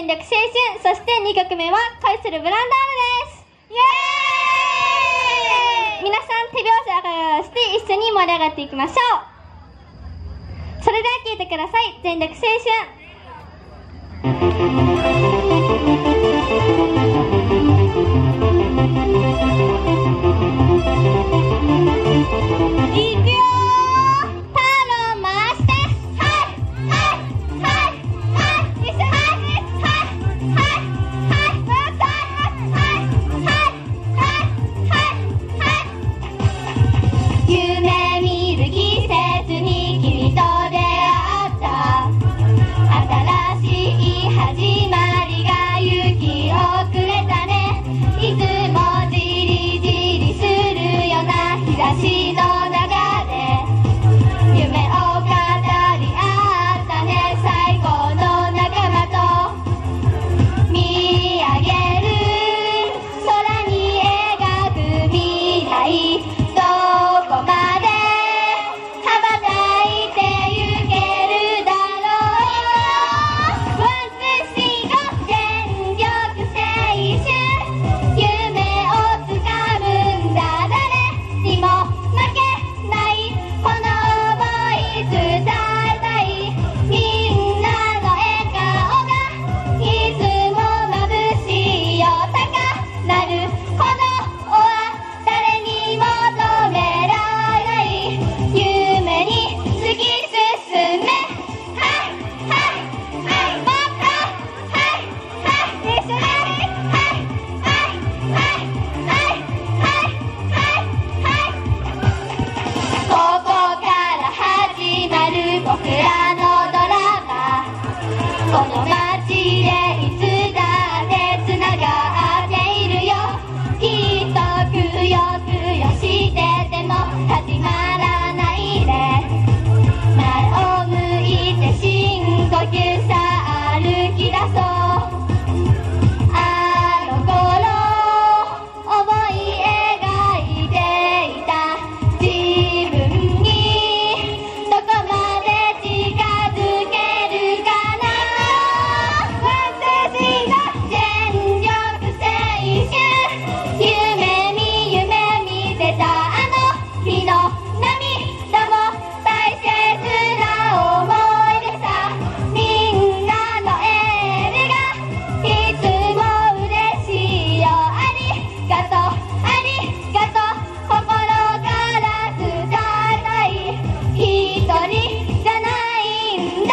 全力青春、そして2曲目は恋するブランドールです。イエーイ。皆さん手拍子をして一緒に盛り上がっていきましょう。それでは聴いてください。全力青春。いくよー。タオルを回して、はいはいはいはい、一緒に、はいはいはいはい、夢見る季節に君と出会った新しい始まりが勇気をくれたね。いつもじりじりするような日差しの中で夢を語り合ったね。最高の仲間と見上げる空に描く未来、どこまで羽ばたいてゆけるだろう。ワンツースリーゴー、全力青春、夢をつかむんだ。誰にも負けないこの想い伝えたい。みんなの笑顔がいつも眩しいよ。高鳴るこの尾は誰にも止められない。夢に突き進め、はいはいはい、もっとはいはい、一緒に、はいはいはいはいはいはいはい。ここから始まる僕らのドラマ、この街でいつだってつながっているよ。きっとくよくよしてても始まらないで、前を向いて深呼吸さ歩き出そう。あの頃思い描いていた自分にどこまで近づけるかな。ワンツースリーゴー、全力青春、夢見てたあの日の涙も大切な思い出さ。みんなのエールがいつも嬉しいよ。ありがとうありがとう、心から伝えたい。一人じゃないんだ、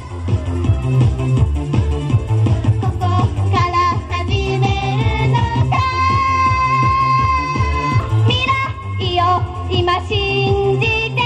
ここから始めるのさ。未来を今信じてる。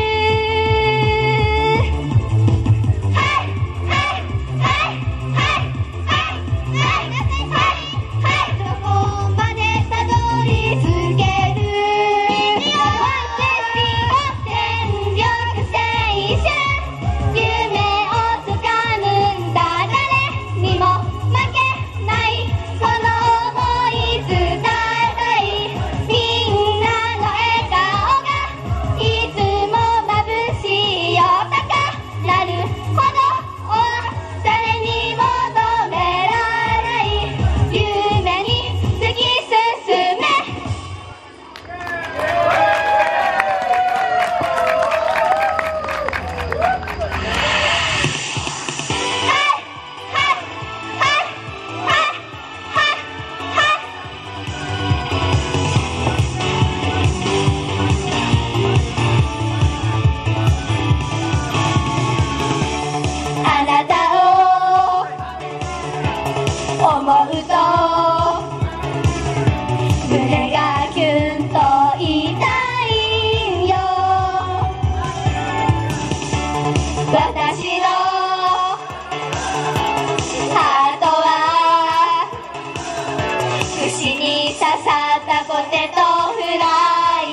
はいはいはいはいはいはいはい、どこまでたどり着ける。ワンツースリーゴー、全力青春、夢をつかむんだ。誰にも負けないこの想い伝えたい。みんなの笑顔がいつも眩しいよ。高鳴るほどは誰にも止められない。夢に突き進め。あなたを思うと胸がキュンと痛いよ。私のハートは串に刺さったポテトフライ。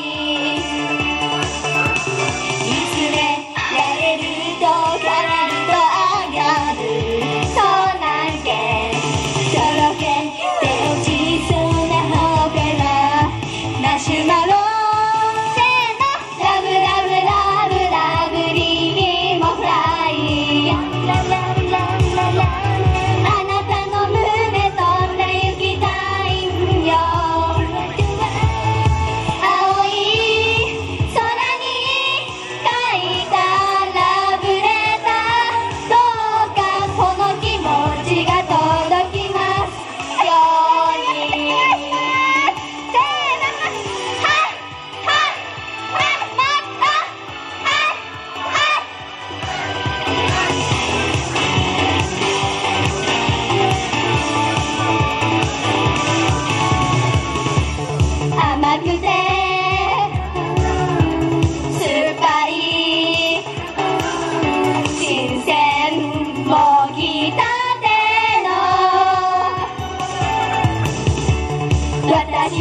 いつねやれるとやれると上がる、そうなんけとろけて落ちそうなほっぺがマシュマロ。せーの、ラブラブラブラブリーもフライ。ラララララ、あなたの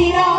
白